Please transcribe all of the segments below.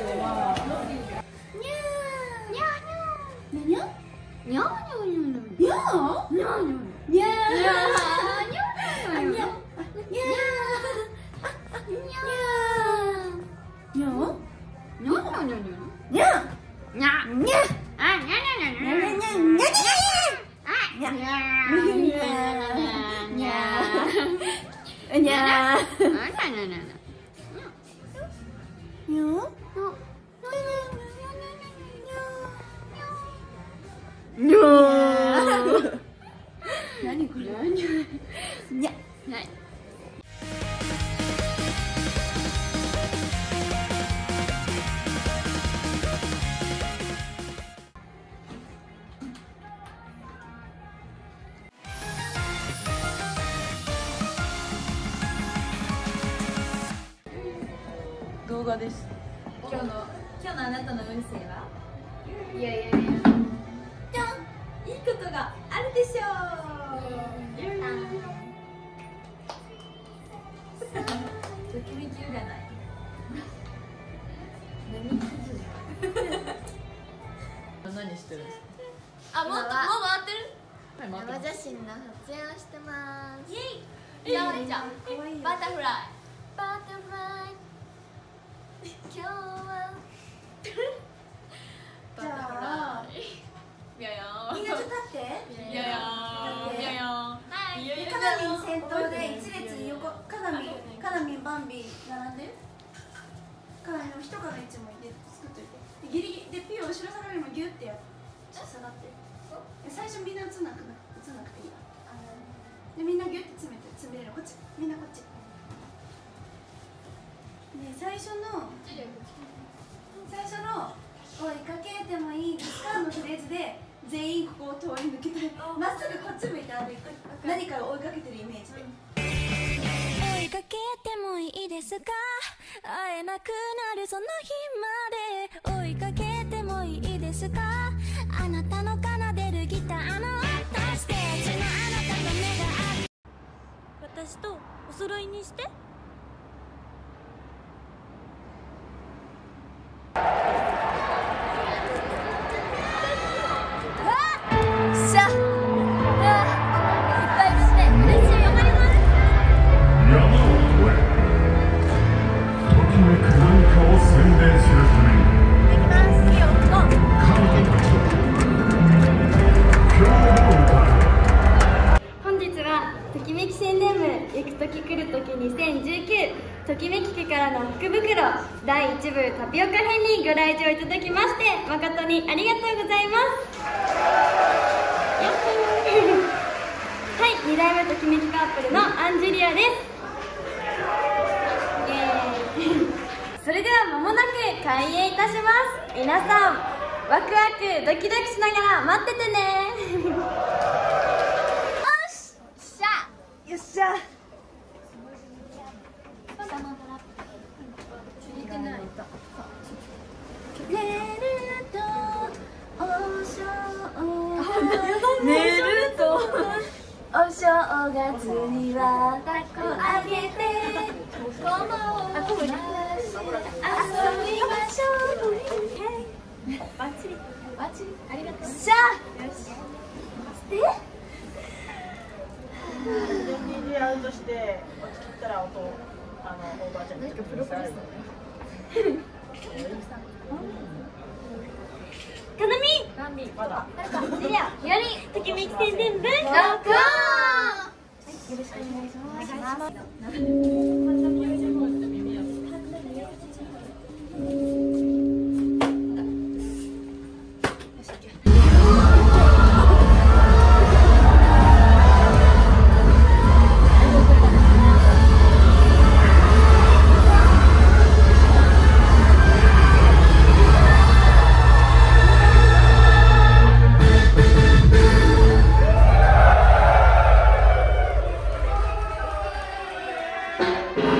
何これ？にゃ。はい。 動画です。 今日のあなたの運勢は？いやいやいや。いいことがあるでしょう。ときめき占い。 何してるんですか？ あ、もう回ってる？ 生写真の撮影をしてます。 イエイ。じゃあバタフライ。 バタフライ。今日は。 バタフライ。いやいや。 みんなちょっと立って。 いやいや。いやいや。はい。 カナミン先頭で一列横、カナミンバンビ並んで。カナミンの一から一枚で作っといて。ギリギリでピオ後ろ下がるのもギュってやる。ちょっと下がって。最初みんな映んなくていいわ。でみんなギュって詰めれる。こっち。みんなこっち。ね最初の追いかけてもいいですかのフレーズで全員ここを通り抜けてまっすぐこっち向いて歩いて何かを追いかけてるイメージで追いかけてもいいですか会えなくなるその日まで追いかけてもいいですかあなたの奏でるギターの音ステージのあなたの目がある私とお揃いにしてときめき家からの福袋第1部タピオカ編にご来場いただきまして誠にありがとうございますはい、2代目ときめきカップルのアンジュリアですイエーイそれでは間もなく開演いたします皆さんワクワクドキドキしながら待っててねよっしゃお正月にはたこあげてこも遊びましょうバッチリありがとうしゃよしして DJ アウトして落ち切ったら音おばあちゃんにプロポーズかなみまだジュリアよりときめき宣伝部ロックオンよろしくお願いします 「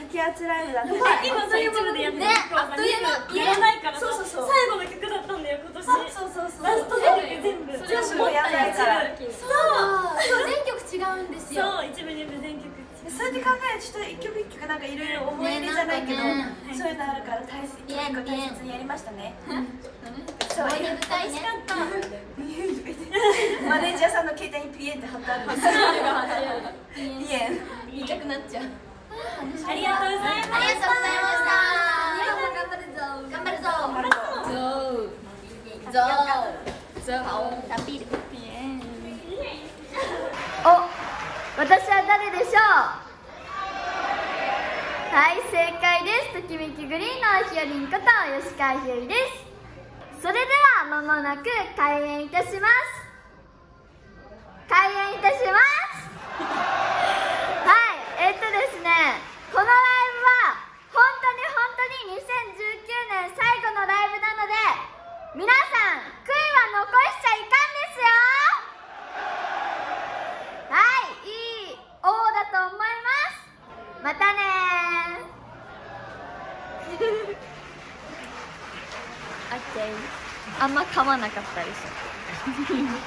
激アツライブだった。 今さ YouTube でやってるあっという間やらないからさ、最後の曲だったんだよ今年。 そうラスト全部もうやらないから。 そう全曲違うんですよ。 そう一部二部全曲。 そうやって考えるとちょっと一曲一曲なんかいろいろ思い入れじゃないけど、そういうのあるから大切にやりましたね。そう大変大事だった。 マネージャーさんの携帯にピエンって貼ってあるんですよ。ピエン言いたくなっちゃう。 ありがとうございました。 ありがとうございました。頑張るぞ。頑張るぞ。ゾウ。ラピール。 お、私は誰でしょう。はい、正解です。ときめきグリーンのひよりんこと吉川ひよりです。それでは間もなく開演いたします。開演いたします。はい、ですね、このライブは本当に2019年最後のライブなので、皆さん悔いは残しちゃいかんですよ。はい、いい王だと思います。またねー。オッケー。あんま噛まなかったでしょ。ありがとうございます。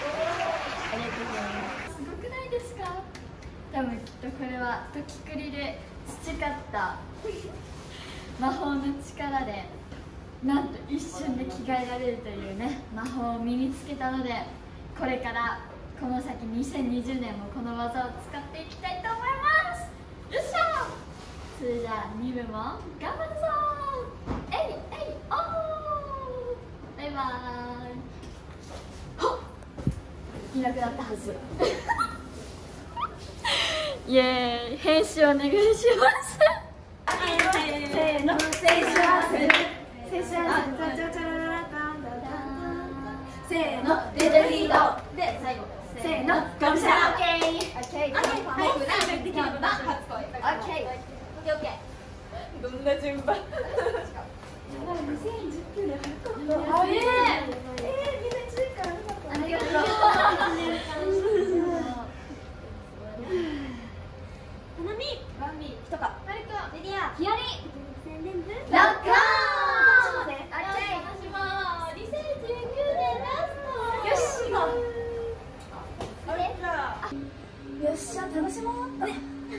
すごくないですか？多分きっとこれはときくりで培った魔法の力でなんと一瞬で着替えられるというね魔法を身につけたので、これからこの先2020年もこの技を使っていきたいと思います。よっしゃ。それじゃあ2部も頑張るぞー。えいえいおー。バイバーイ。ほっ、いなくなったはず。イエーイ。編集お願いします。せーの、せーの、デジャリードで最後せーの、ガムシャ。オッケー。オッケー。はい、初恋。オッケーオッケー。どんな順番？2019年あれ？みんな1年間ありがとう。花見、バンビ、ひとか、マリコ、レディア、ヒヤリ、ロックオン。私もね。オッケー。私も2019年ラスト。よし。あれ？よっしゃ、楽しもう。ね。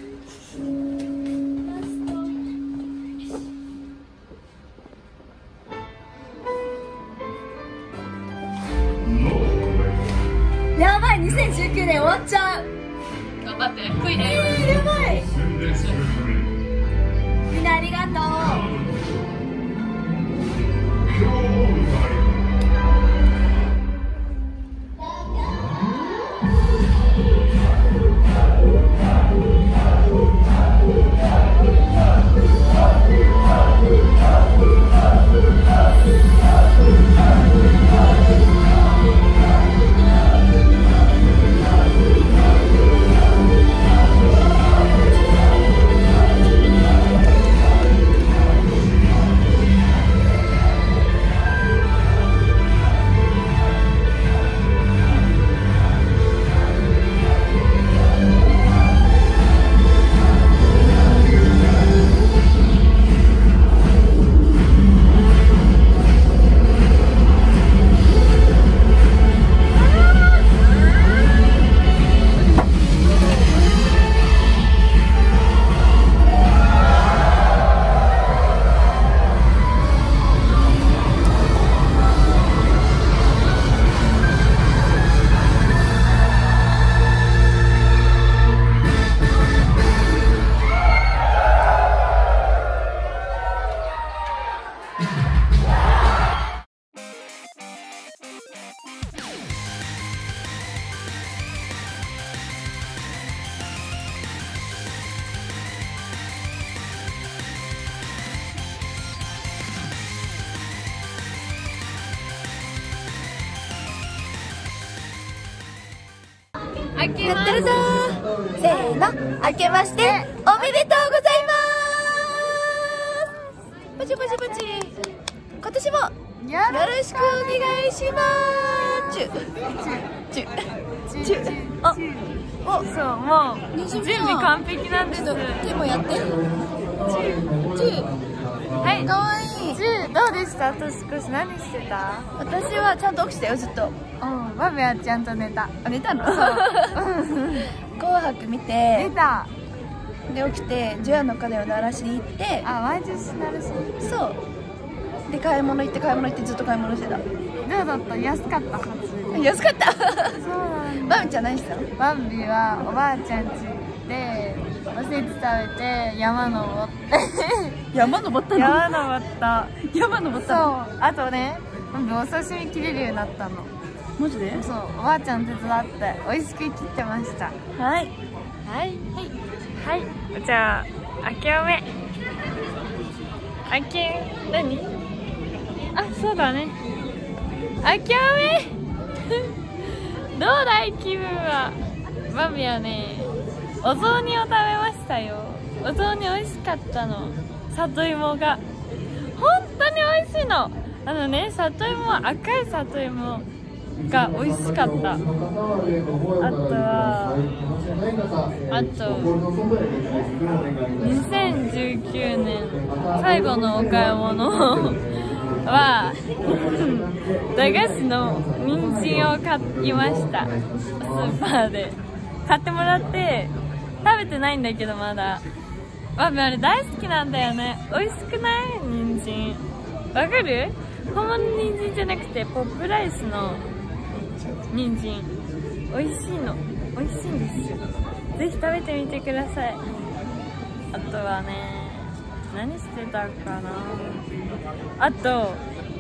やばい、2019年終わっちゃう。頑張って、悔いね。やばい。みんなありがとう。やってるぞー。せーの、明けましておめでとうございます。パチパチパチ。今年もよろしくお願いします。 そう、もう準備完璧なんです。 手もやって。 はい、かわいい。どうでした？年越し何してた？ 私はちゃんと起きてたよ、ずっと。 バビはちゃんと寝た。 寝たの？紅白見て寝た。 で起きて除夜の鐘を鳴らしに行って、 毎年鳴らし。 そうで買い物行ってずっと買い物してた。 どうだった？安かったはず。 安かった。 そうなんだ。 バンビちゃん何してたの？ バンビはおばあちゃん家でおせち食べて山登って山登ったの？ 山登った。 そう。 あとね、バンビお刺身切れるようになったの。 マジで？ そう、おばあちゃん手伝って美味しく切ってました。 はいはい、じゃあ明けおめ。何？そうだね、明けおめどうだい気分は？バビはね、お雑煮を食べましたよ。お雑煮美味しかったの。里芋が本当に美味しいの。里芋は赤い里芋が美味しかった。あと2019年最後のお買い物は駄菓子の人参を買いました。スーパーで買ってもらって食べてないんだけど、まだあれ大好きなんだよね。美味しくない？人参わかる？本物の人参じゃなくてポップライスの人参美味しいの。美味しいんですよ。ぜひ食べてみてください。あとはね、何してたかな。あと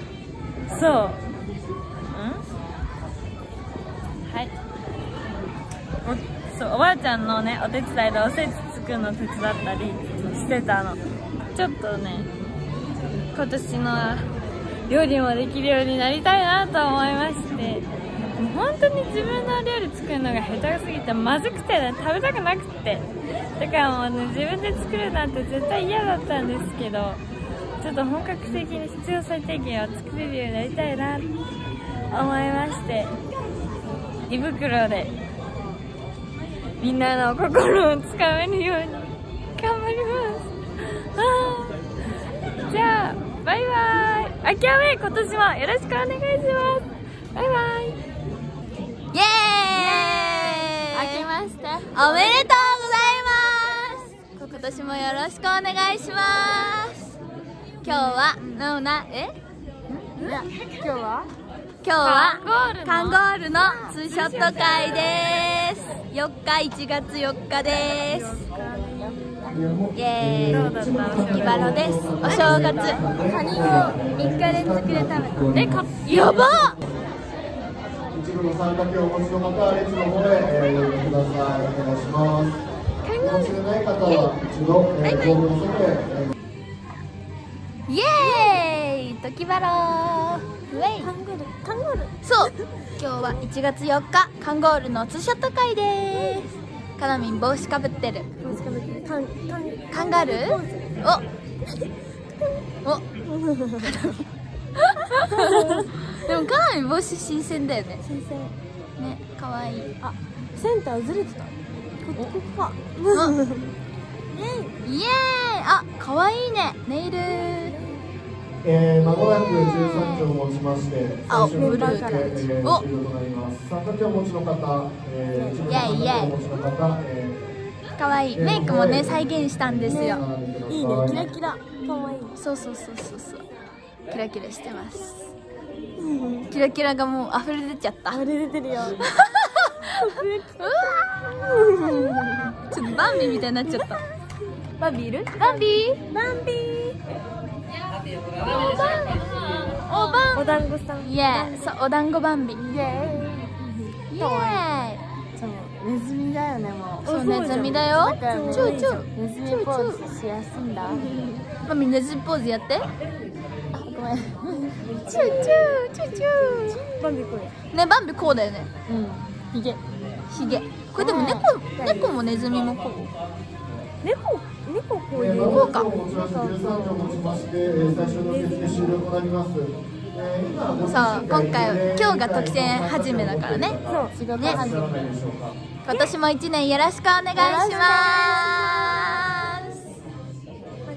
おばあちゃんのねお手伝いでおせち作るの手伝ったりしてたの。ちょっとね、今年の料理もできるようになりたいなと思いまして、本当に自分の料理作るのが下手すぎてまずくてね、食べたくなくて、だからもうね、自分で作るなんて絶対嫌だったんですけど、ちょっと本格的に必要最低限は作れるようになりたいなと思いまして、胃袋でみんなの心をつかめるように頑張ります。じゃあバイバイ。明けおめ、今年もよろしくお願いします。バイバイ。 イエーイ。明けましておめでとうございます。今年もよろしくお願いします。今日はカンゴールのツーショット会です。1月4日です。イエーイ。イバロです。お正月カニを3日連続で食べた。やばっ。 一部の参加券をお持ちの方は列の方へお寄せください。お願いします。お持ちでない方は一度ホームの外へ。 イエーイ。トキバロー。ウェイ。カンゴール。そう。今日は1月4日カンゴールのツーショット会です。カナミン帽子かぶってる。カンガルー？おでもカナミン帽子新鮮だよね。新鮮ね、かわいい。センターずれてた。ここか。イエーイ。かわいいね、ネイル。 まもなく13票を持ちまして、最終の決定終了となります。参加券をお持ちの方、一部の参加券をお持ちの方、 かわいい。メイクもね、再現したんですよ。 いいね、キラキラ。かわいい。 そう。キラキラしてます。キラキラがもう溢れ出ちゃった。 溢れ出てるよ。 ちょっとバンビみたいになっちゃった。 バンビいる？ バンビお団子さん。 イエーイ。そう、お団子バンビ。イエーイ。 そう、ネズミだよね、もう。 そう、ネズミだよ。チューチュー。 ネズミポーズしやすいんだ。 マミ、ネズミポーズやって。ごめん。チューチューバンビこれ。 ね、バンビこうだよね。 ヒゲ。 これでも猫もネズミもこう。 猫こういう。 こうか。13票を持ちまして、最終の決定終了となります。 そう、今日が特選始めだからね。 そう、 ね。今年も1年よろしくお願いします。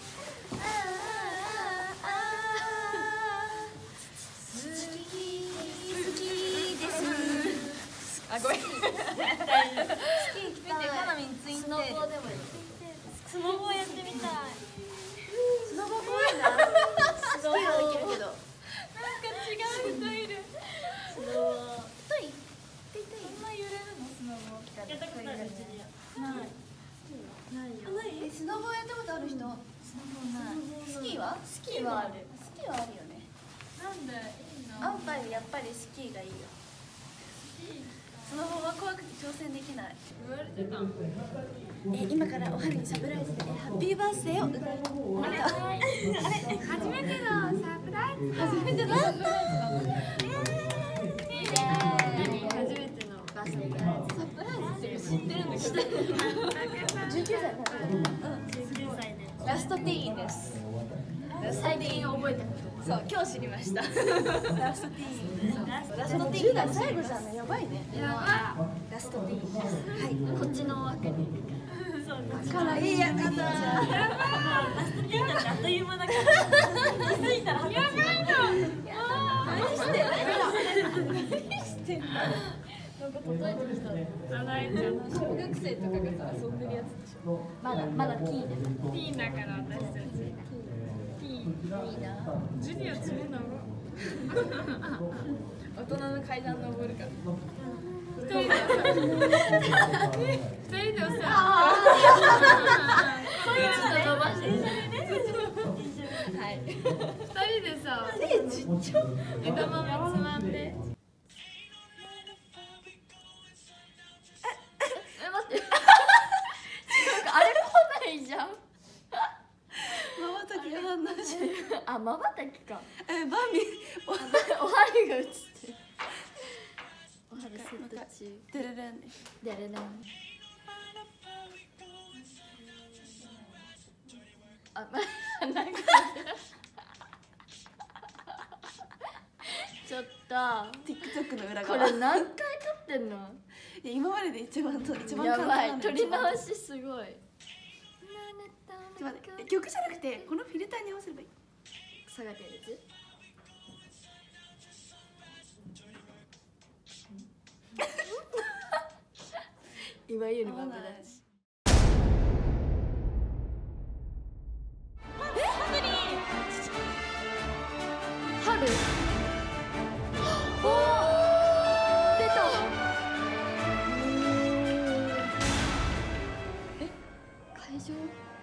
あ、ごめん。 見て、カナミンツインテール。スノボやってみたい。スノボ怖いな。スノボできるけど。なんか違う人いる。スノボ。太い。そんな揺れるのスノボ。やったことある。ない。スノボやったことある人？スノボない。スキーは？スキーはある。スキーはあるよね。なんでいいの？アンパイやっぱりスキーがいいよ。スノボは怖くて挑戦できない。今からおはるにサプライズでハッピーバースデーを歌います。あれ初めてのサプライズ。初めてのサプライズ。初めてのバースデーがサプライズって知ってるんだけど。19歳だね。19歳で。ラストティーンです。最近覚えたこと。そう、今日知りました。ラストティーン。ラストティーンが最後じゃんね。やばいね。やば。ラストティーン。はい、こっちの枠に。からいいやかな。ラストティーンなんてあっという間だから。気づいたら。やばいの。何してんの。何してんの。なんか叩いてる人。小学生とかがさ遊んでるやつでしょ。まだティーンです。ティーンだから私たち。いいな。ジュニア積むの。大人の階段登るから。二人でさ。そういうの伸ばして。はい。二人でさ。ちっちゃ。枝豆つまんで。待って。あれ来ないじゃん。瞬きが反応してる。あ、瞬きか。バンビおはりが映ってる。おはりセット中。デレレンデレレン。あ、なんかちょっと TikTok の裏側。これ何回撮ってんの？今までで一番簡単。やばい。撮り直しすごい。曲じゃなくてこのフィルターに合わせればいい。下がってるやつ。いわゆるバブダチ。春。おお。出た。会場。